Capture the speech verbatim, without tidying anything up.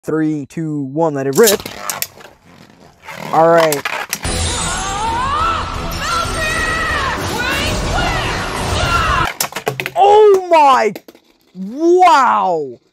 Three, two, one, let it rip. Alright. Oh my! Wow!